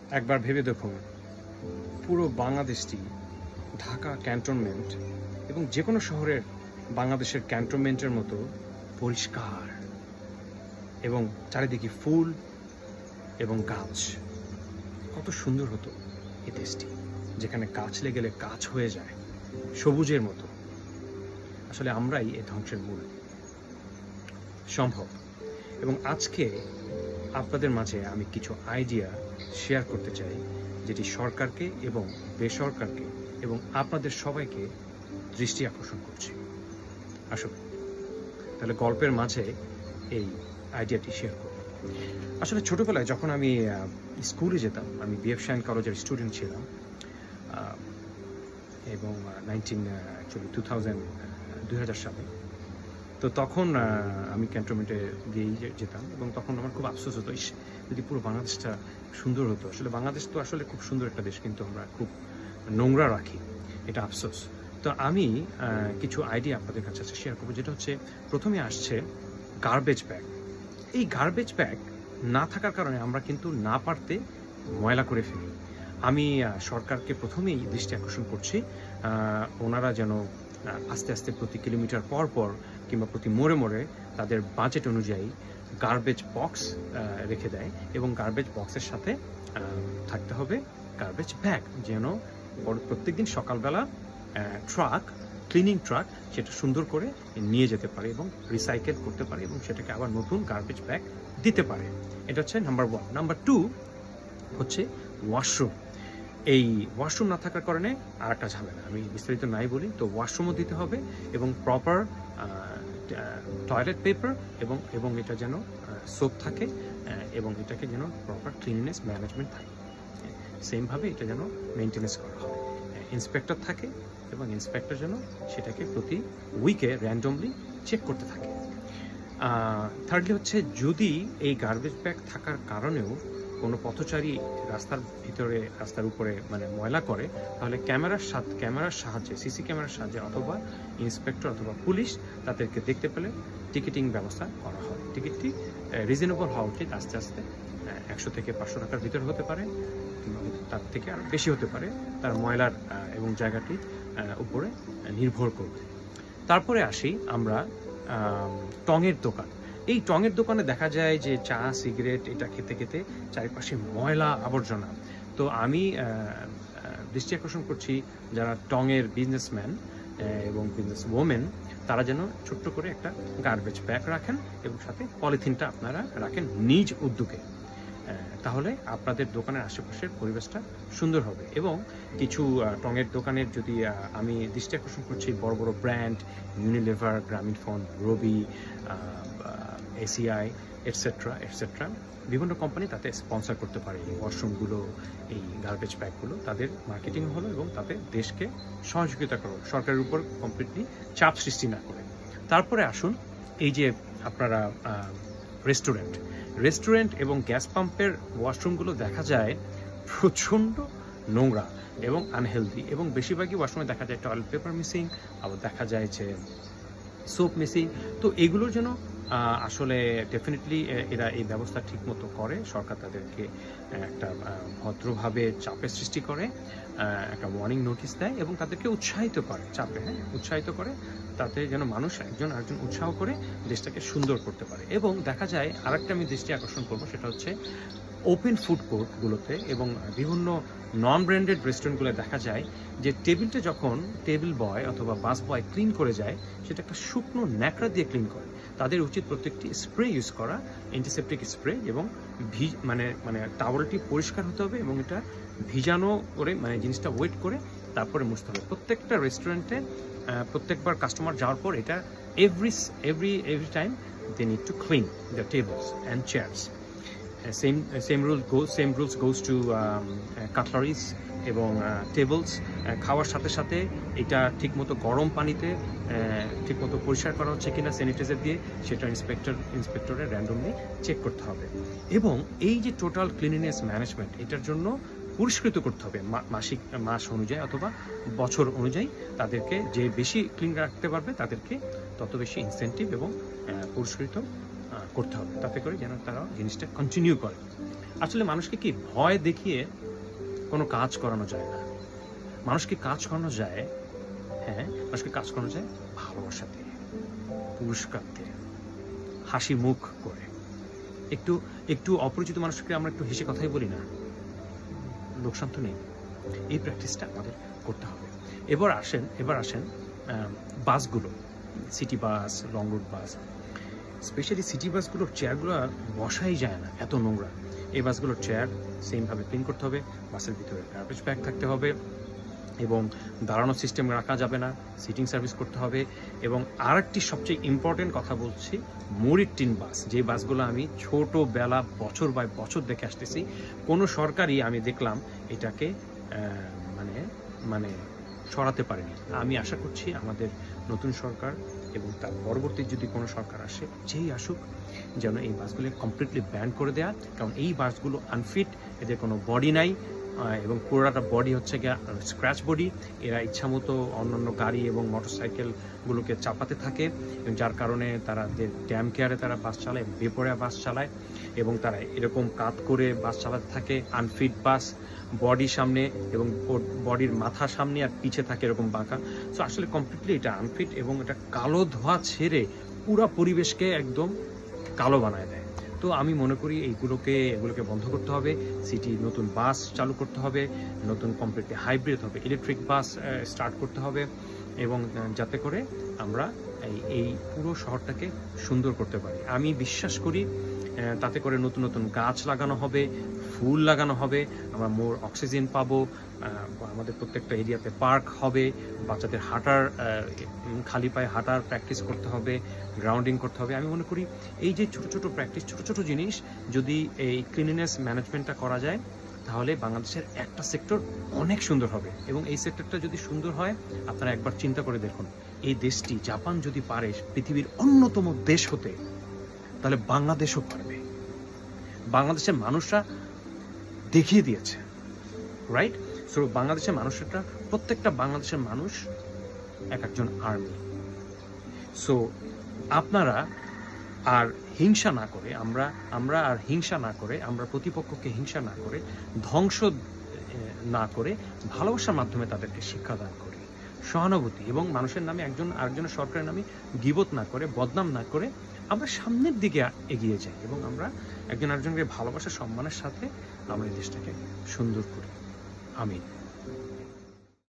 একবার ভেবে দেখুন, পুরো বাংলাদেশটি ঢাকা ক্যান্টনমেন্ট এবং যে কোনো শহরের বাংলাদেশের ক্যান্টনমেন্টের মতো পরিষ্কার এবং চারিদিকে ফুল এবং গাছ। কত সুন্দর হতো এই দেশটি, যেখানে গাছ লেগে গাছ হয়ে যায় সবুজের মতো। আসলে আমরাই এই ধ্বংসের মূল। সম্ভব। এবং আজকে আপনাদের মাঝে আমি কিছু আইডিয়া শেয়ার করতে চাই, যেটি সরকারকে এবং বেসরকারকে এবং আপনাদের সবাইকে দৃষ্টি আকর্ষণ করছে। আসুন তাহলে গল্পের মাঝে এই আইডিয়াটি শেয়ার করব। আসলে ছোটবেলায় যখন আমি স্কুলে যেতাম, আমি বিএফ শাইন কলেজের স্টুডেন্ট ছিলাম এবং 2000 সালে। তো তখন আমি ক্যান্টনমেন্টে দিয়েই যেতাম এবং তখন আমার খুব আফসোস হতো, যদি পুরো বাংলাদেশটা সুন্দর হতো। আসলে বাংলাদেশ তো আসলে খুব সুন্দর একটা দেশ, কিন্তু আমরা খুব নোংরা রাখি, এটা আফসোস। তো আমি কিছু আইডিয়া আপনাদের কাছে শেয়ার করবো, যেটা হচ্ছে প্রথমে আসছে গার্বেজ ব্যাগ। এই গার্বেজ ব্যাগ না থাকার কারণে আমরা কিন্তু না পারতে ময়লা করে ফেলি। আমি সরকারকে প্রথমেই দৃষ্টি আকর্ষণ করছি, ওনারা যেন আস্তে আস্তে প্রতি কিলোমিটার পর পর কিংবা প্রতি মোড়ে মোড়ে তাদের বাজেট অনুযায়ী গার্বেজ বক্স রেখে দেয় এবং গার্বেজ বক্সের সাথে থাকতে হবে গার্বেজ ব্যাগ, যেন প্রত্যেকদিন সকালবেলা ট্রাক, ক্লিনিং ট্রাক সেটা সুন্দর করে নিয়ে যেতে পারে এবং রিসাইকেল করতে পারে এবং সেটাকে আবার নতুন গার্বেজ ব্যাগ দিতে পারে। এটা হচ্ছে নাম্বার 1। নাম্বার 2 হচ্ছে ওয়াশরুম। এই ওয়াশরুম না থাকার কারণে আর একটা ঝামেলা, আমি বিস্তারিত নাই বলি। তো ওয়াশরুমও দিতে হবে এবং প্রপার টয়লেট পেপার এবং এটা যেন সোপ থাকে এবং এটাকে যেন প্রপার ক্লিননেস ম্যানেজমেন্ট থাকে। সেমভাবে এটা যেন মেনটেনেন্স করা হয়, ইন্সপেক্টর থাকে এবং ইন্সপেক্টর যেন সেটাকে প্রতি উইকে র্যান্ডমলি চেক করতে থাকে। থার্ডলি হচ্ছে, যদি এই গার্বেজ ব্যাগ থাকার কারণেও কোনো পথচারী রাস্তার ভিতরে, রাস্তার উপরে মানে ময়লা করে, তাহলে ক্যামেরার সাহায্যে, সিসি ক্যামেরার সাহায্যে অথবা ইন্সপেক্টর অথবা পুলিশ তাদেরকে দেখতে পেলে টিকিটিং ব্যবস্থা করা হয়। টিকিটটি রিজনেবল হওয়া উচিত, আস্তে আস্তে 100 থেকে 500 টাকার ভিতরে হতে পারে কিংবা তার থেকে আরও বেশি হতে পারে, তার ময়লার এবং জায়গাটির উপরে নির্ভর করবে। তারপরে আসি আমরা টঙের দোকান। এই টঙের দোকানে দেখা যায় যে চা, সিগারেট এটা খেতে খেতে চারিপাশে ময়লা আবর্জনা। তো আমি দৃষ্টি আকর্ষণ করছি যারা টঙের বিজনেসম্যান এবং বিজনেস ওমেন, তারা যেন ছোট্ট করে একটা গার্বেজ ব্যাগ রাখেন এবং সাথে পলিথিনটা আপনারা রাখেন নিজ উদ্যোগে। তাহলে আপনাদের দোকানের আশেপাশের পরিবেশটা সুন্দর হবে। এবং কিছু টঙের দোকানের যদি আমি দৃষ্টি আকর্ষণ করছি, বড় বড় brand Unilever, Grameenphone, Robi, ACI etcetera বিভিন্ন কোম্পানি তাতে স্পন্সর করতে পারে এই ওয়াশরুমগুলো, এই গার্বেজ ব্যাগগুলো। তাদের মার্কেটিং হলো এবং তাতে দেশকে সহযোগিতা করো, সরকারের উপর কমপ্লিটলি চাপ সৃষ্টি না করে। তারপরে আসুন এই যে আপনারা রেস্টুরেন্ট এবং গ্যাস পাম্পের ওয়াশরুমগুলো দেখা যায় প্রচণ্ড নোংরা এবং আনহেলদি, এবং বেশিরভাগই ওয়াশরুমে দেখা যায় টয়লেট পেপার মিসিং, আবার দেখা যায় যে সোপ মিসিং। তো এগুলোর জন্য আসলে ডেফিনেটলি এরা এই ব্যবস্থা ঠিকমতো করে, সরকার তাদেরকে একটা ভদ্রভাবে চাপের সৃষ্টি করে, একটা ওয়ার্নিং নোটিশ দেয় এবং তাদেরকে উৎসাহিত করে, চাপে উৎসাহিত করে, তাতে যেন মানুষ একজন আরেকজন উৎসাহ করে দেশটাকে সুন্দর করতে পারে। এবং দেখা যায় আরেকটা আমি দৃষ্টি আকর্ষণ করবো, সেটা হচ্ছে ওপেন ফুড কোর্টগুলোতে এবং বিভিন্ন নন ব্র্যান্ডেড রেস্টুরেন্টগুলো দেখা যায় যে টেবিলটা যখন টেবিল বয় অথবা বাস বয় ক্লিন করে যায়, সেটা একটা শুকনো ন্যাকড়া দিয়ে ক্লিন করে। তাদের উচিত প্রত্যেকটি স্প্রে ইউজ করা, অ্যান্টিসেপটিক স্প্রে, এবং মানে টাওয়ালটি পরিষ্কার হতে হবে এবং এটা ভিজানো করে, মানে জিনিসটা ওয়েট করে তারপরে মুছতে হবে। প্রত্যেকটা রেস্টুরেন্টে প্রত্যেকবার কাস্টমার যাওয়ার পর এটা every time they need to clean the tables and chairs. Same rules goes to cutleries এবং টেবলস। খাওয়ার সাথে সাথে এটা ঠিকমতো গরম পানিতে ঠিকমতো পরিষ্কার করা হচ্ছে কিনা স্যানিটাইজার দিয়ে, সেটা ইন্সপেক্টরের র্যান্ডমলি চেক করতে হবে। এবং এই যে টোটাল ক্লিনিনেস ম্যানেজমেন্ট, এটার জন্য পুরস্কৃত করতে হবে মাস অনুযায়ী অথবা বছর অনুযায়ী। তাদেরকে যে বেশি ক্লিন রাখতে পারবে তাদেরকে তত বেশি ইনসেন্টিভ এবং পুরস্কৃত করতে হবে, তাতে করে যেন তারা জিনিসটা কন্টিনিউ করে। আসলে মানুষকে কি ভয় দেখিয়ে কোনো কাজ করানো যায় না। মানুষকে কাজ করানো যায়, হ্যাঁ, মানুষকে কাজ করানো যায় ভালোবাসা দিয়ে, পুরস্কার দিয়ে, হাসি মুখ করে। একটু একটু অপরিচিত মানুষকে আমরা একটু হেসে কথাই বলি না, লোকসান তো নেই। এই প্র্যাকটিসটা আমাদের করতে হবে। এবার আসেন বাসগুলো, city bus, long route bus, specially city বাসগুলোর চেয়ারগুলো বসাই যায় না, এত নোংরা। এই বাসগুলোর চেয়ার সেমভাবে ক্লিন করতে হবে, বাসের ভিতরে গার্বেজ ব্যাগ থাকতে হবে, এবং দাঁড়ানোর সিস্টেম রাখা যাবে না, সিটিং সার্ভিস করতে হবে। এবং আরেকটি সবচেয়ে ইম্পর্টেন্ট কথা বলছি, মুড়ির টিন বাস, যে বাসগুলো আমি ছোটোবেলা বছর বাই বছর দেখে আসতেছি, কোনো সরকারই আমি দেখলাম এটাকে মানে সরাতে পারেনি। আমি আশা করছি আমাদের নতুন সরকার এবং তার পরবর্তী যদি কোনো সরকার আসে, যেই আসুক, যেন এই বাসগুলো কমপ্লিটলি ব্যান করে দেয়া। কারণ এই বাসগুলো আনফিট, এদের কোনো বডি নাই, এবং পুরোটা বডি হচ্ছে গিয়ে স্ক্র্যাচ বডি। এরা ইচ্ছামতো অন্যান্য গাড়ি এবং মোটরসাইকেলগুলোকে চাপাতে থাকে, যার কারণে তারা ড্যাম কেয়ারে তারা বাস চালায়, বেপরোয়া বাস চালায়, এবং তারা এরকম কাত করে বাস চালাতে থাকে। আনফিট বাস, বডি সামনে এবং বডির মাথা সামনে আর পিছে থাকে এরকম বাঁকা। সো আসলে কমপ্লিটলি এটা আনফিট, এবং এটা কালো ধোঁয়া ছেড়ে পুরো পরিবেশকে একদম কালো বানায় দেয়। তো আমি মনে করি এগুলোকে বন্ধ করতে হবে। সিটি নতুন বাস চালু করতে হবে, নতুন কমপ্লিটলি হাইব্রিড হবে, ইলেকট্রিক বাস স্টার্ট করতে হবে, এবং যাতে করে আমরা এই পুরো শহরটাকে সুন্দর করতে পারি। আমি বিশ্বাস করি তাতে করে নতুন নতুন গাছ লাগানো হবে, ফুল লাগানো হবে, আমরা মোর অক্সিজেন পাবো, আমাদের প্রত্যেকটা এরিয়াতে পার্ক হবে, বাচ্চাদের খালি পায়ে হাঁটার প্র্যাকটিস করতে হবে, গ্রাউন্ডিং করতে হবে। আমি মনে করি এই যে ছোট ছোট প্র্যাকটিস, ছোট ছোট জিনিস যদি এই ক্লিনিনেস ম্যানেজমেন্টটা করা যায়, তাহলে বাংলাদেশের একটা সেক্টর অনেক সুন্দর হবে। এবং এই সেক্টরটা যদি সুন্দর হয়, আপনারা একবার চিন্তা করে দেখুন, এই দেশটি জাপান যদি পারে পৃথিবীর অন্যতম দেশ হতে, তাহলে বাংলাদেশও পারবে। বাংলাদেশের মানুষরা দেখিয়ে দিয়েছে, রাইট? সো বাংলাদেশের মানুষটা, প্রত্যেকটা বাংলাদেশের মানুষ এক একজন আর্মি। সো আপনারা আর হিংসা না করে, আমরা প্রতিপক্ষকে হিংসা না করে, ধ্বংস না করে, ভালোবাসার মাধ্যমে তাদেরকে শিক্ষাদান করি, সহানুভূতি, এবং মানুষের নামে একজন আরেকজনের সরকারের নামে গীবত না করে, বদনাম না করে আমরা সামনের দিকে এগিয়ে যাই, এবং আমরা একজন আরেকজনকে ভালোবাসা, সম্মানের সাথে আমরা এই দেশটাকে সুন্দর করি। আমিন।